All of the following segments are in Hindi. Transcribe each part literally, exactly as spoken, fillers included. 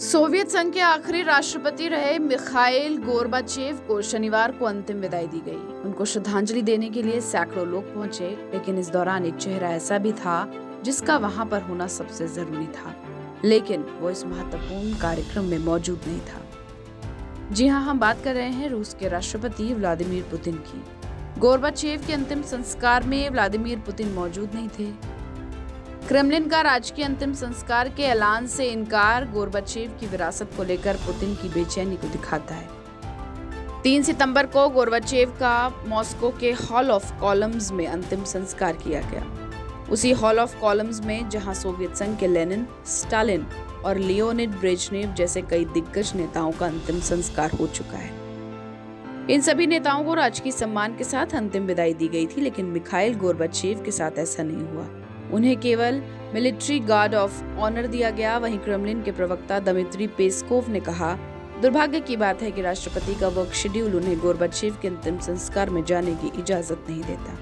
सोवियत संघ के आखिरी राष्ट्रपति रहे मिखाइल गोर्बाचेव को शनिवार को अंतिम विदाई दी गई। उनको श्रद्धांजलि देने के लिए सैकड़ों लोग पहुंचे, लेकिन इस दौरान एक चेहरा ऐसा भी था जिसका वहां पर होना सबसे जरूरी था, लेकिन वो इस महत्वपूर्ण कार्यक्रम में मौजूद नहीं था। जी हाँ, हम बात कर रहे हैं रूस के राष्ट्रपति व्लादिमीर पुतिन की। गोर्बाचेव के अंतिम संस्कार में व्लादिमीर पुतिन मौजूद नहीं थे। क्रेमलिन का राजकीय अंतिम संस्कार के ऐलान से इनकार गोर्बाचेव की विरासत को लेकर पुतिन की बेचैनी को दिखाता है। तीन सितंबर को गोर्बाचेव का मॉस्को के हॉल ऑफ कॉलम्स में अंतिम संस्कार किया गया। उसी हॉल ऑफ कॉलम्स में जहां सोवियत संघ के लेनिन, स्टालिन और लियोनिड ब्रेजनेव जैसे कई दिग्गज नेताओं का अंतिम संस्कार हो चुका है। इन सभी नेताओं को राजकीय सम्मान के साथ अंतिम विदाई दी गई थी, लेकिन मिखाइल गोर्बाचेव के साथ ऐसा नहीं हुआ। उन्हें केवल मिलिट्री गार्ड ऑफ ऑनर दिया गया। वहीं क्रेमलिन के प्रवक्ता दमित्री पेस्कोव ने कहा, दुर्भाग्य की बात है कि राष्ट्रपति का वर्क शेड्यूल उन्हें गोर्बाचेव के अंतिम संस्कार में जाने की इजाजत नहीं देता।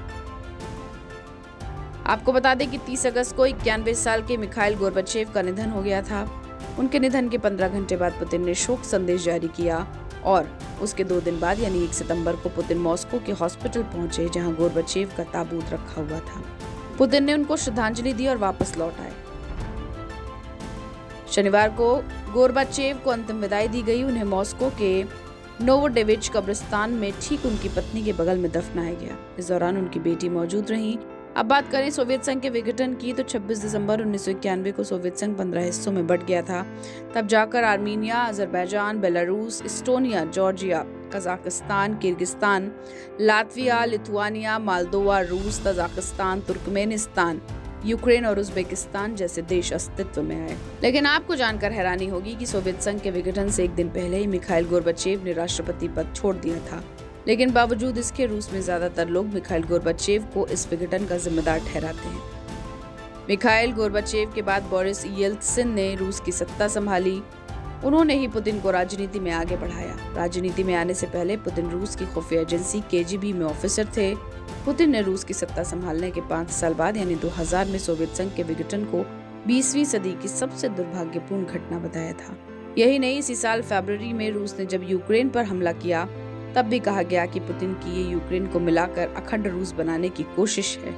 आपको बता दें कि तीस अगस्त को इक्यानवे साल के मिखाइल गोर्बाचेव का निधन हो गया था। उनके निधन के पंद्रह घंटे बाद पुतिन ने शोक संदेश जारी किया और उसके दो दिन बाद यानी एक सितंबर को पुतिन मॉस्को के हॉस्पिटल पहुंचे, जहां गोर्बाचेव का ताबूत रखा हुआ था। पुतिन ने उनको श्रद्धांजलि दी और वापस लौट आए। शनिवार को गोर्बाचेव को अंतिम विदाई दी गई। उन्हें मॉस्को के नोवोडेविच कब्रिस्तान में ठीक उनकी पत्नी के बगल में दफनाया गया। इस दौरान उनकी बेटी मौजूद रही। अब बात करें सोवियत संघ के विघटन की, तो छब्बीस दिसंबर उन्नीस सौ इक्यानवे को सोवियत संघ पंद्रह हिस्सों में बंट गया था। तब जाकर Armenia, Azerbaijan, Belarus, Estonia, Georgia, Kazakhstan, Kyrgyzstan, Latvia, Lithuania, Moldova, रूस, तजाकिस्तान, तुर्कमेनिस्तान, यूक्रेन और उज्बेकिस्तान जैसे देश अस्तित्व में आए। लेकिन आपको जानकर हैरानी होगी कि सोवियत संघ के विघटन से एक दिन पहले ही मिखाइल गोर्बाचेव ने राष्ट्रपति पद छोड़ दिया था। लेकिन बावजूद इसके रूस में ज्यादातर लोग मिखाइल गोर्बाचेव को इस विघटन का जिम्मेदार ठहराते हैं। मिखाइल गोर्बाचेव के बाद बोरिस येल्त्सिन ने रूस की सत्ता संभाली। उन्होंने ही पुतिन को राजनीति में आगे बढ़ाया। राजनीति में आने से पहले पुतिन रूस की खुफिया एजेंसी के जी बी में ऑफिसर थे। पुतिन ने रूस की सत्ता संभालने के पाँच साल बाद यानी दो हज़ार में सोवियत संघ के विघटन को बीसवीं सदी की सबसे दुर्भाग्यपूर्ण घटना बताया था। यही नहीं, इसी साल फरवरी में रूस ने जब यूक्रेन पर हमला किया, तब भी कहा गया कि पुतिन की ये यूक्रेन को मिलाकर अखंड रूस बनाने की कोशिश है।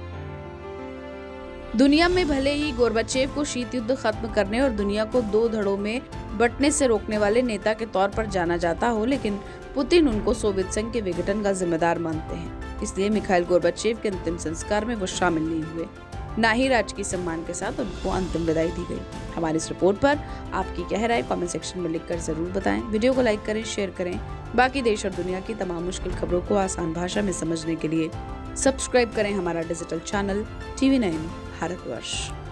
दुनिया में भले ही गोर्बाचेव को शीत युद्ध खत्म करने और दुनिया को दो धड़ों में बंटने से रोकने वाले नेता के तौर पर जाना जाता हो, लेकिन पुतिन उनको सोवियत संघ के विघटन का जिम्मेदार मानते हैं। इसलिए मिखाइल गोर्बाचेव के अंतिम संस्कार में वो शामिल नहीं हुए, न ही राजकीय सम्मान के साथ उनको अंतिम विदाई दी गई। हमारी इस रिपोर्ट पर आपकी क्या राय कमेंट सेक्शन में लिखकर जरूर बताएं। वीडियो को लाइक करें, शेयर करें। बाकी देश और दुनिया की तमाम मुश्किल खबरों को आसान भाषा में समझने के लिए सब्सक्राइब करें हमारा digital channel TV nine Bharatvarsh.